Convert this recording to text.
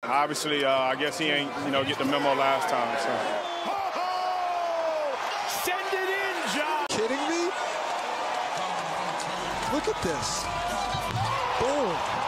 Obviously, I guess he ain't, get the memo last time. So. Send it in, John. Kidding me? Look at this. Boom.